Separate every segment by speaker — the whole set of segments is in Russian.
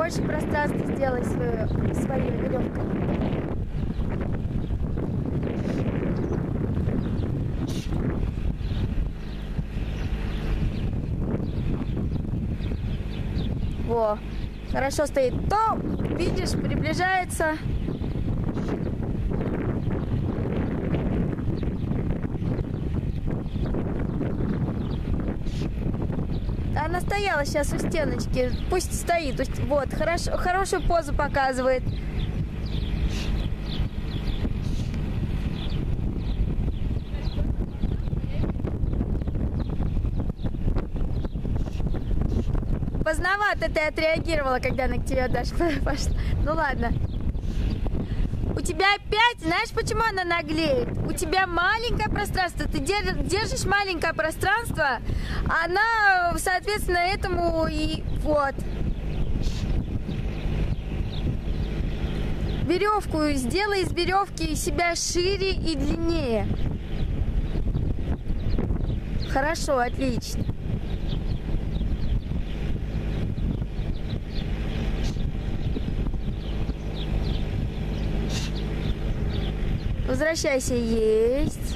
Speaker 1: побольше пространства сделай своей веревкой. Во, хорошо стоит. То, видишь, приближается. Она стояла сейчас у стеночки. Пусть стоит. Вот, хорошо, хорошую позу показывает. Поздновато ты отреагировала, когда она к тебе дальше пошла. Ну ладно. У тебя опять, знаешь, почему она наглеет? У тебя маленькое пространство, ты держишь маленькое пространство, она, соответственно, этому и вот. Веревку, сделай из веревки себя шире и длиннее. Хорошо, отлично. Возвращайся, есть.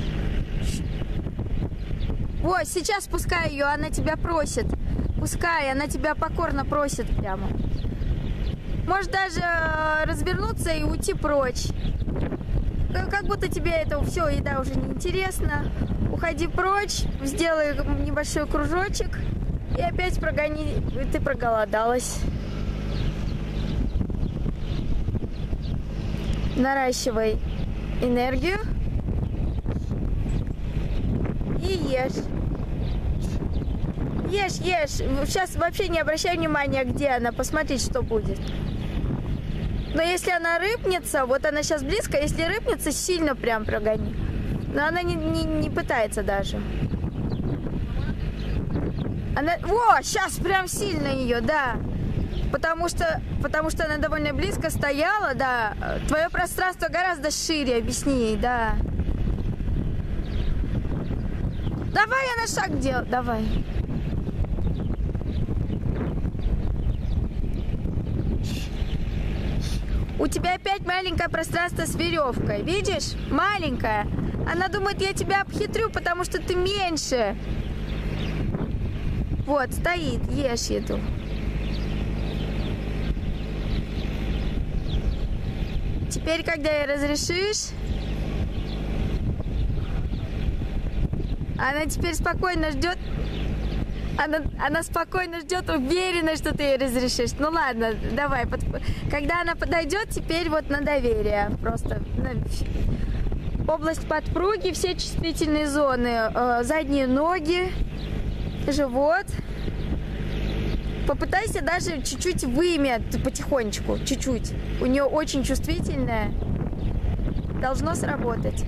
Speaker 1: Вот, сейчас пускай ее, она тебя просит. Пускай, она тебя покорно просит прямо. Можешь даже развернуться и уйти прочь. Как будто тебе это все, еда уже не интересна. Уходи прочь, сделай небольшой кружочек и опять прогони. Ты проголодалась. Наращивай энергию и ешь. Ешь. Сейчас вообще не обращай внимания, где она. Посмотри, что будет. Но если она рыпнется, вот она сейчас близко, если рыпнется, сильно прям прогони. Но она не пытается даже. Она... Во, сейчас прям сильно ее, да. Потому что она довольно близко стояла, да. Твое пространство гораздо шире, объясни ей, да. Давай она шаг делай, давай. У тебя опять маленькое пространство с веревкой, видишь? Маленькое. Она думает, я тебя обхитрю, потому что ты меньше. Вот, стоит, ешь еду. Теперь, когда ей разрешишь, она теперь спокойно ждет. Она спокойно ждет, уверена, что ты ей разрешишь. Ну ладно, давай. Когда она подойдет, теперь вот на доверие. Просто область подпруги, все чувствительные зоны, задние ноги, живот. Попытайся даже чуть-чуть вымя потихонечку, чуть-чуть. У нее очень чувствительная. Должно сработать.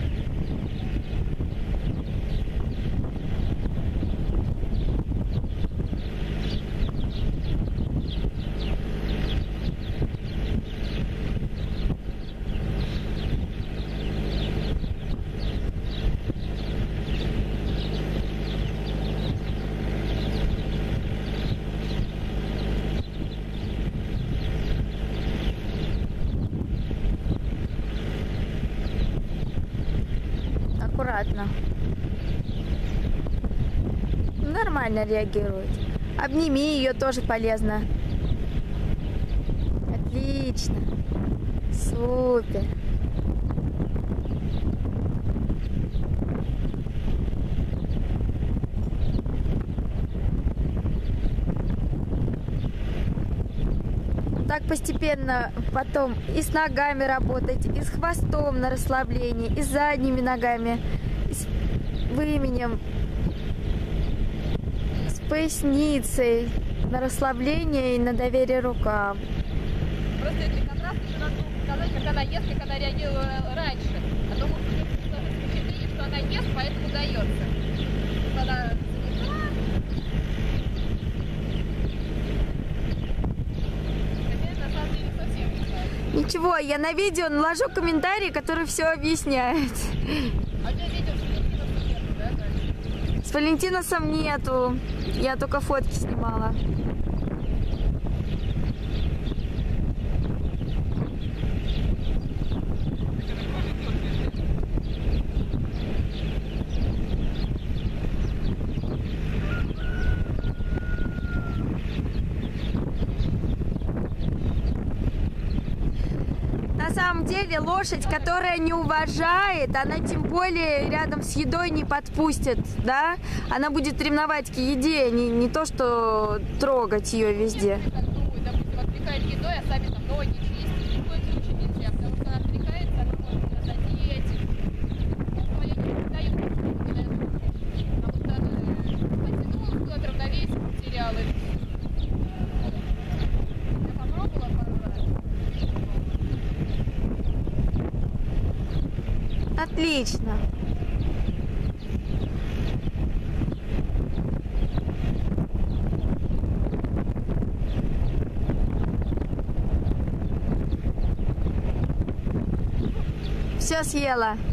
Speaker 1: Аккуратно. Нормально реагирует. Обними ее, тоже полезно. Отлично. Супер. Так постепенно потом и с ногами работать, и с хвостом на расслабление, и с задними ногами, и с выменем, с поясницей на расслабление и на доверие рукам.
Speaker 2: Просто для контраста еще надо показать, как она ест, как она реагировала раньше. А то может сложиться впечатление, что она ест, поэтому дается. Она
Speaker 1: Ничего, я на видео наложу комментарий, который все объясняет.
Speaker 2: А у тебя видео с Валентиносом нету, да, дальше?
Speaker 1: С Валентиносом нету. Я только фотки снимала. самом деле лошадь, которая не уважает, она тем более рядом с едой не подпустит, да? Она будет ревновать к еде, не то, что трогать ее везде.
Speaker 2: Допустим, отвлекает едой, а сами там ноги чистить. В коем случае нельзя, потому что она отвлекается, она может задеть. Я не даю, а вот она потянулась куда-то, равновесие потеряла. Я попробовала пару раз.
Speaker 1: Отлично. Все съела.